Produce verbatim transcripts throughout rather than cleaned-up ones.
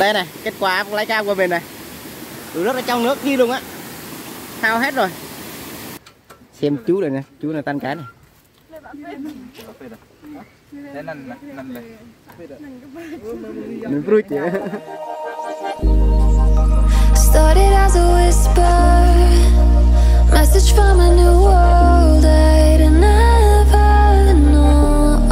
Đây này, kết quả của lái cam của mình này. Đủ rất là trong nước đi luôn á. Thao hết rồi. Xem chú này nè, chú này tan cá này. Mình vui chứ. Started as a whisper, message from a new world I'd never known.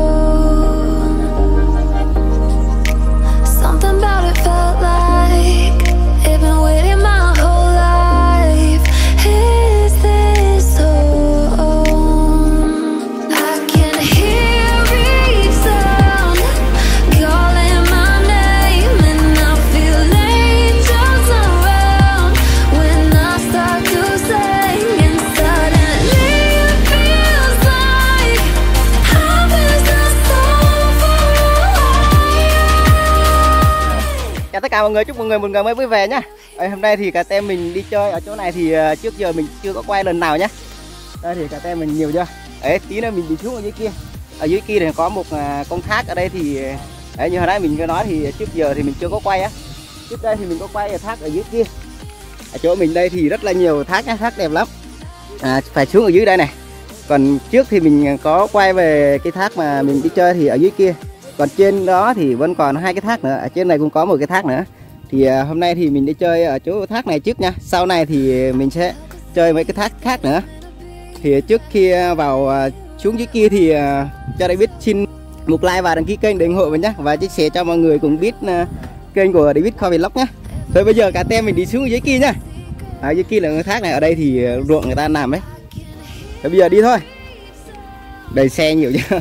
Something about it felt like it'd been waiting my whole life. Is this home? I can hear each sound calling my name, and I feel angels around when I start to sing, and suddenly it feels like heaven's not so far away. Chào tất cả mọi người, chúc mọi người một ngày mới vui vẻ nhá. Đây, hôm nay thì cả tem mình đi chơi ở chỗ này thì uh, trước giờ mình chưa có quay lần nào nhá. Đây thì cả tem mình nhiều chưa? Đấy, tí nữa mình đi xuống ở dưới kia. Ở dưới kia thì có một uh, con thác ở đây thì đấy, như hồi nãy mình có nói thì trước giờ thì mình chưa có quay á. Trước đây thì mình có quay ở thác ở dưới kia. Ở chỗ mình đây thì rất là nhiều thác nhá, thác đẹp lắm. À, phải xuống ở dưới đây này. Còn trước thì mình có quay về cái thác mà mình đi chơi thì ở dưới kia. Còn trên đó thì vẫn còn hai cái thác nữa. Ở trên này cũng có một cái thác nữa. Thì uh, hôm nay thì mình đi chơi ở chỗ thác này trước nha. Sau này thì mình sẽ chơi mấy cái thác khác nữa. Thì trước khi vào uh, xuống dưới kia thì uh, cho David xin một like và đăng ký kênh để ủng hộ mình nhé. Và chia sẻ cho mọi người cùng biết uh, kênh của David Khoa Vlog nhé. Rồi bây giờ cả tem mình đi xuống dưới kia nha. Ở dưới kia là cái thác này, ở đây thì ruộng người ta làm đấy. Rồi bây giờ đi thôi. Đầy xe nhiều chứ.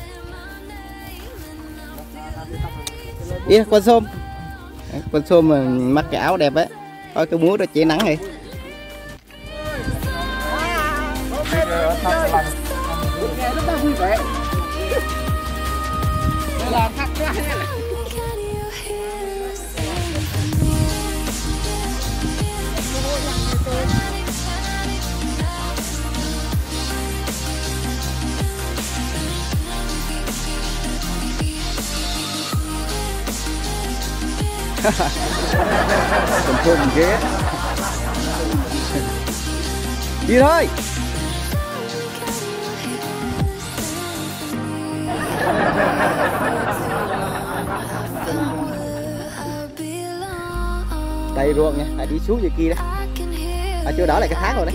Đi con xôm. Con xôm mà mặc cái áo đẹp ấy. Thôi cái múa rồi che nắng này. Còn thơm ghê. Đi thôi. Đây ruộng nha, phải đi xuống dưới kia đấy. Ở chỗ đó là cái thác rồi đấy.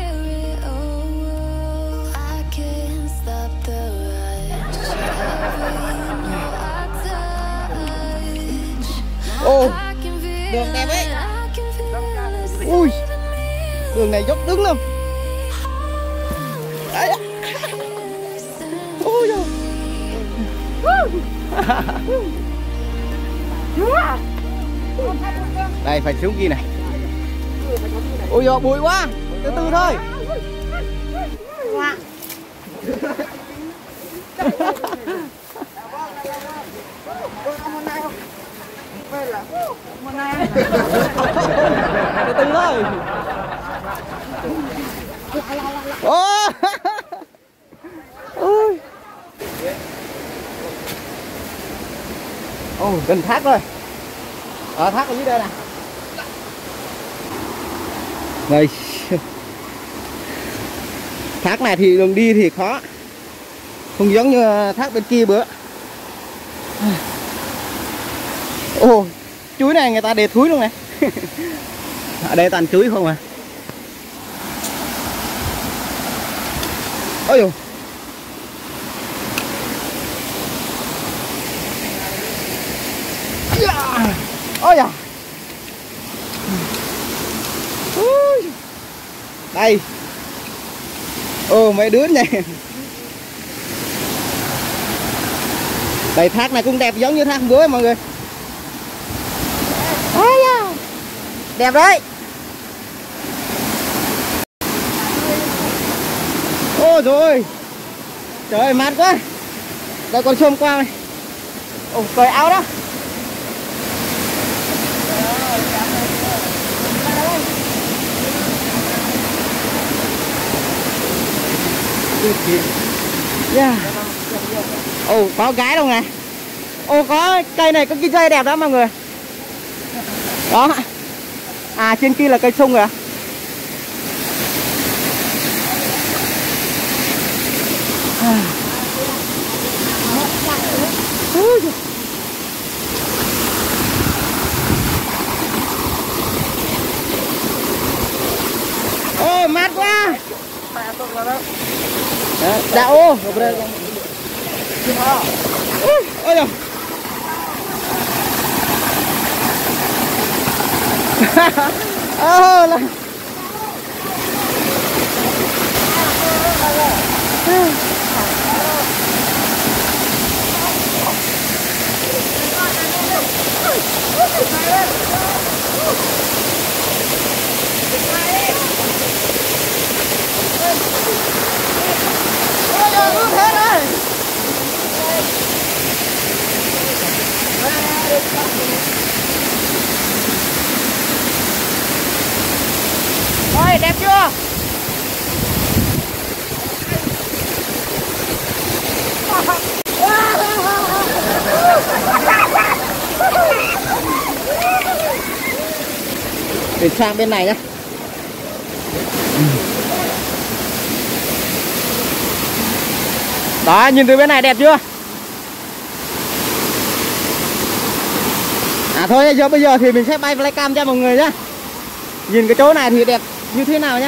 Ô, đường đẹp ấy. Ui, đường này dốc đứng lắm. Đấy. Ôi giời. Đây phải xuống kia này. Ôi giời, bụi quá. Từ từ thôi. Từ từ thôi. Ô. Ôi. Ồ, gần thác rồi. Ở thác ở dưới đây nè. Đây. Thác này thì đường đi thì khó. Không giống như thác bên kia bữa. Ồ, chuối này người ta để thúi luôn này. Ở đây toàn chuối không à. Ôi dồi. Ôi da. Đây. Ồ, mấy đứa này. Đây thác này cũng đẹp giống như thác bữa mọi người. Ôi da. Đẹp đấy. Ôi rồi. Trời ơi mát quá. Đây con xôm qua này. Ồ, cởi áo đó. Yeah. Ồ, có gái đâu này. Ồ, có cây này có cái dây đẹp đó mọi người. Đó. À trên kia là cây sung rồi à? Ôi mát quá. Đã ô. Ôi giời. Ờ là ôi đẹp chưa? Để sang bên này nhé. Đó, nhìn từ bên này đẹp chưa? À thôi, giờ bây giờ thì mình sẽ bay flycam cho mọi người nhé. Nhìn cái chỗ này thì đẹp như thế nào nhé.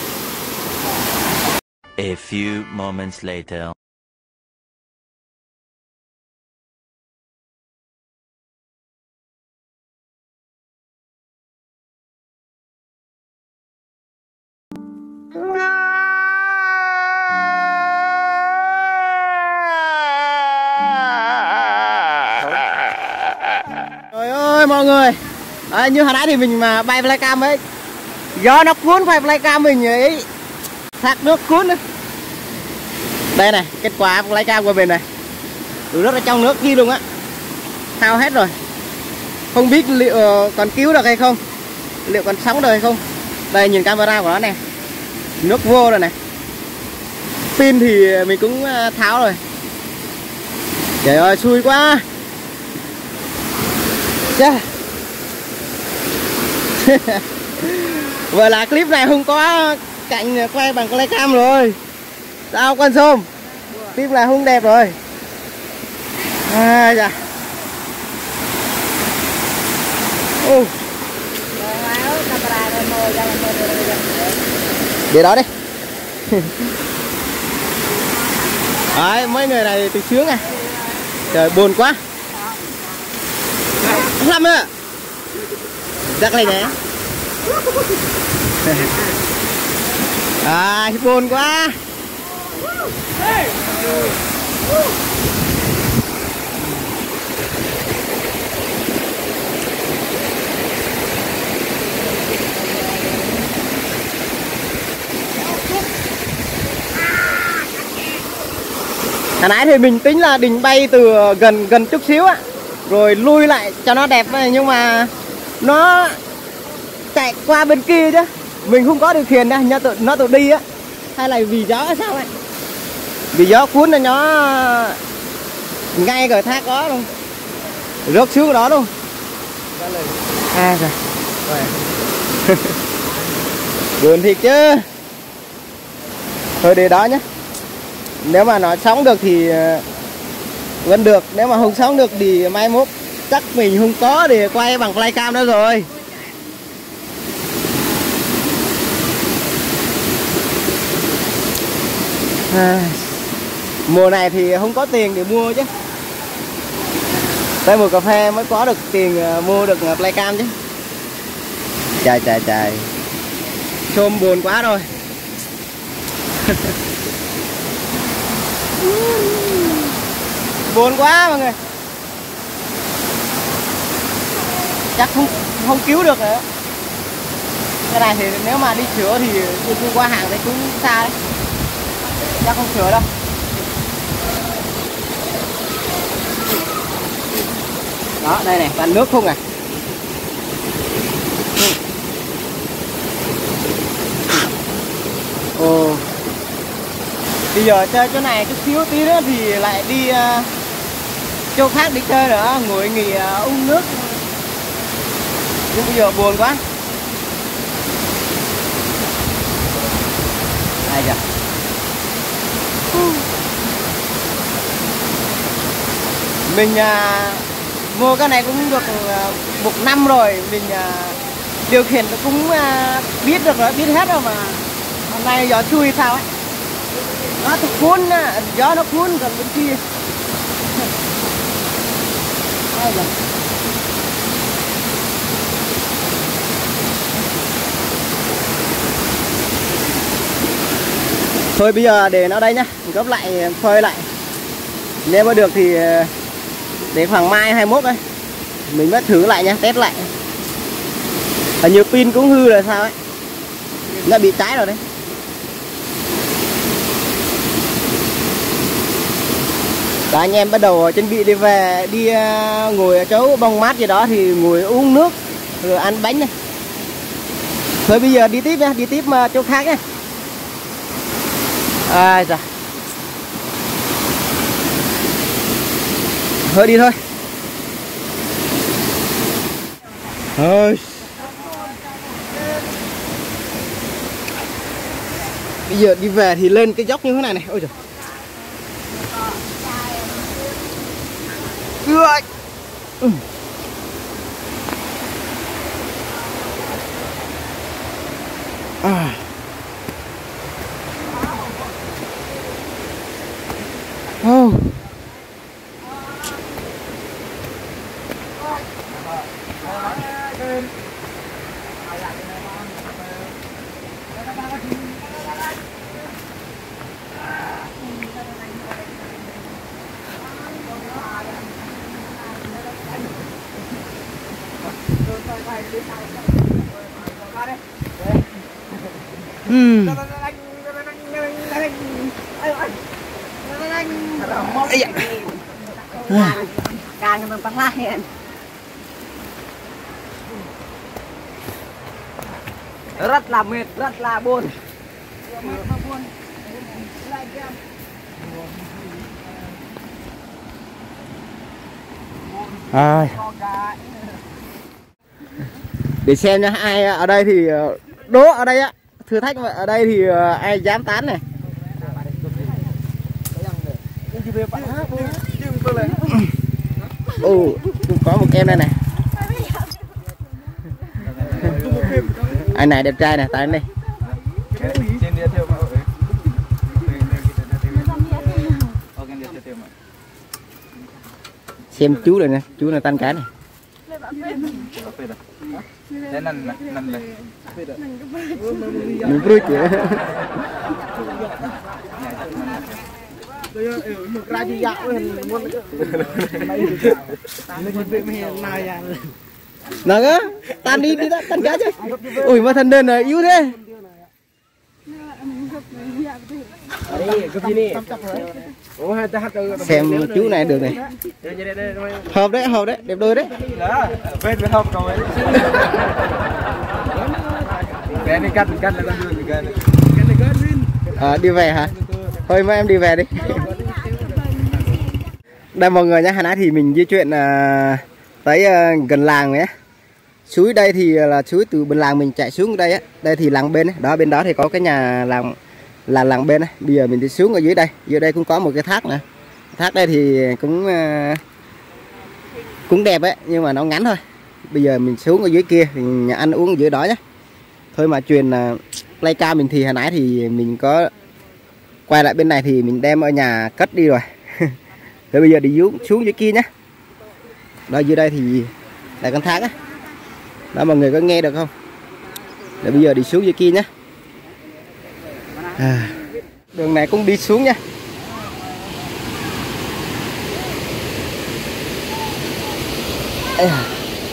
A few moments later. Trời ơi mọi người, à, như hồi nãy thì mình mà bay flycam ấy, gió nó cuốn phải flycam mình ấy, thác nước cuốn nữa. Đây này, kết quả flycam của mình này, rất là trong nước kia luôn á, thao hết rồi. Không biết liệu còn cứu được hay không, liệu còn sống được hay không. Đây nhìn camera của nó này, nước vô rồi này. Pin thì mình cũng tháo rồi. Trời ơi xui quá. Yeah. Vậy là clip này không có cạnh quay bằng flycam rồi. Sao con Sôm? Clip này không đẹp rồi. À dạ. Ô. Để đó đi. Đấy, mấy người này từ sướng à. Trời buồn quá. Lắm nữa. Chắc này nè. À, buồn quá. Hồi nãy thì mình tính là định bay từ gần gần chút xíu á, rồi lui lại cho nó đẹp, nhưng mà nó chạy qua bên kia chứ mình không có điều khiển nha, nó tự nó tự đi á, hay là vì gió hay sao ấy, vì gió cuốn là nó ngay cái thác đó luôn, rớt xuống đó luôn. À rồi. Buồn thiệt chứ. Thôi để đó nhé. Nếu mà nó sống được thì vẫn được, nếu mà không sống được thì mai mốt chắc mình không có để quay bằng flycam nữa rồi. À, mùa này thì không có tiền để mua chứ. Tới mùa cà phê mới có được tiền mua được flycam chứ. Trời trời trời. Sôm buồn quá rồi. Buồn quá mọi người. Chắc không không cứu được nữa. Cái này thì nếu mà đi sửa thì đi qua hàng thì cũng xa đấy. Chắc không sửa đâu. Đó, đây này, toàn nước không à. Ồ. Bây giờ chơi chỗ này chút xíu tí nữa thì lại đi uh, chỗ khác đi chơi nữa, ngồi nghỉ uh, uống nước. Nhưng bây giờ buồn quá. Ai da. Mình à, mua cái này cũng được à, một năm rồi. Mình à, điều khiển cũng à, biết được rồi, biết hết rồi mà. Hôm nay gió chui sao ấy. Nó thuộc cuốn, gió nó cuốn còn bên kia. Ai da. Thôi bây giờ để nó đây nhá, mình gấp lại phơi lại. Nếu mà được thì đến khoảng mai hai mốt đây mình mới thử lại nha, test lại. Hình như pin cũng hư rồi sao ấy. Nó bị cháy rồi đấy. Và anh em bắt đầu chuẩn bị đi về, đi ngồi ở chỗ bông mát gì đó thì ngồi uống nước rồi ăn bánh này. Thôi bây giờ đi tiếp nha, đi tiếp chỗ khác nhé. À, dạ. Thôi đi thôi. Ôi. Bây giờ đi về thì lên cái dốc như thế này này. Ôi trời. Ừ. À. Oh. Hmm. Càng mình bắt lại rất là mệt, rất là buồn. À. Để xem nha, ai ở đây thì đố ở đây á, thử thách ở đây thì ai dám tán này. Ồ, có một em đây này. Anh này đẹp trai này, tay đây. Xem chú này nè, chú này tan cái này. Mình bơi kìa. Nào cơ, tan đi đi tan cá chứ. Ui mà thần đơn này yếu thế. Xem chú này được này. Hợp đấy, hợp đấy, đẹp đôi đấy. À, đi về hả? Thôi mấy em đi về đi. Đây mọi người nhé, hồi nãy thì mình di chuyển uh, tới uh, gần làng nhé. Suối đây thì là suối từ bên làng mình chạy xuống đây á. Đây thì làng bên ấy. Đó bên đó thì có cái nhà làng là làng bên ấy. Bây giờ mình đi xuống ở dưới đây. Dưới đây cũng có một cái thác nữa. Thác đây thì cũng uh, cũng đẹp ấy, nhưng mà nó ngắn thôi. Bây giờ mình xuống ở dưới kia thì nhà ăn uống ở dưới đó nhé. Thôi mà truyền uh, playcam mình thì hồi nãy thì mình có quay lại bên này thì mình đem ở nhà cất đi rồi. Rồi bây giờ đi xuống, xuống dưới kia nhé. Đó dưới đây thì là con thác á. Đó mọi người có nghe được không? Để bây giờ đi xuống dưới kia nhé. À, đường này cũng đi xuống nha. À.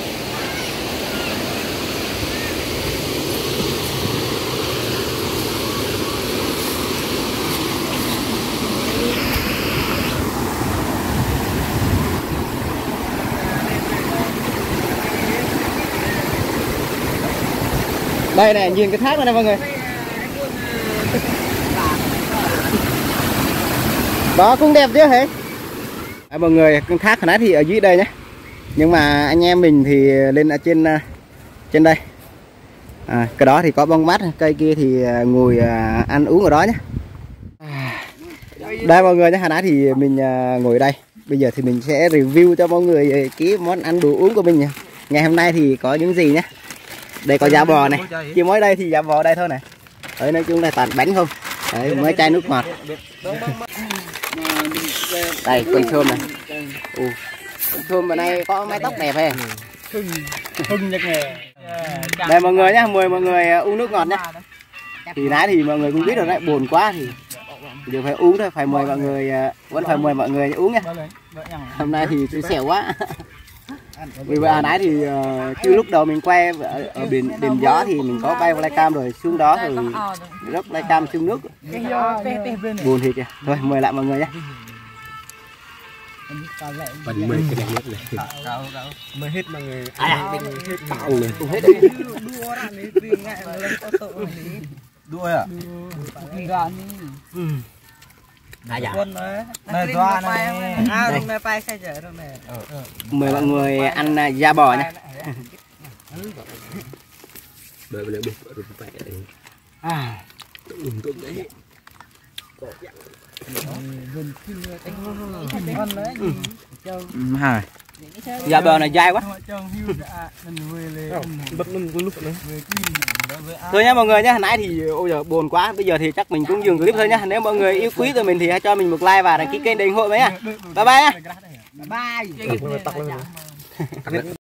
Đây này, nhìn cái thác này, này mọi người. Đó cũng đẹp chứ hả? À, mọi người, con thác hồi nãy thì ở dưới đây nhé. Nhưng mà anh em mình thì lên ở trên trên đây. À, cái đó thì có bông mát, cây kia thì ngồi ăn uống ở đó nhé. Đây mọi người nhé, hồi nãy thì mình ngồi đây. Bây giờ thì mình sẽ review cho mọi người cái món ăn đồ uống của mình nha. Ngày hôm nay thì có những gì nhé. Đây có giá bò này, chỉ mới đây thì giá bò đây thôi này. Đấy, nói chung là toàn bánh không. Đấy, mấy chai nước ngọt. Đây, quỳnh thơm này. Ồ, quỳnh thơm bữa nay có mái tóc đẹp hay? Đây mọi người nhé, mời mọi người uống nước ngọt nhé. Thì nãy thì mọi người cũng biết rồi đấy, buồn quá thì giờ phải uống thôi, phải mời mọi người, vẫn phải mời mọi người uống nhé. Hôm nay thì xui xẻo quá. Vì vậy hồi nãy thì uh, chứ lúc đầu mình quay ở, ở biển đêm gió thì mình có bay flycam rồi xuống đó rồi rớt flycam xuống nước. Buồn thiệt kìa. Thôi mời lại mọi người nhé. Bánh mười cái đẹp nhất này. Mới hết mọi người. À, hết tạoเลย. Hết Đua à? À dạ. Này doa này. À rồi bay khai giờ rồi nè. Mời mọi người ăn uh, da bò nhé. Đợi bây giờ bục rồi phải đấy. À. Tụng tụng đấy. Hai. Da bò này dai quá. Thôi nha mọi người nhé, hồi nãy thì ôi giờ buồn quá, bây giờ thì chắc mình cũng dừng clip thôi nhá. Nếu mọi người yêu quý tụi mình thì hãy cho mình một like và đăng ký kênh để ủng hộ mấy nha. Bye bye nhá. Bye. Tặng lên.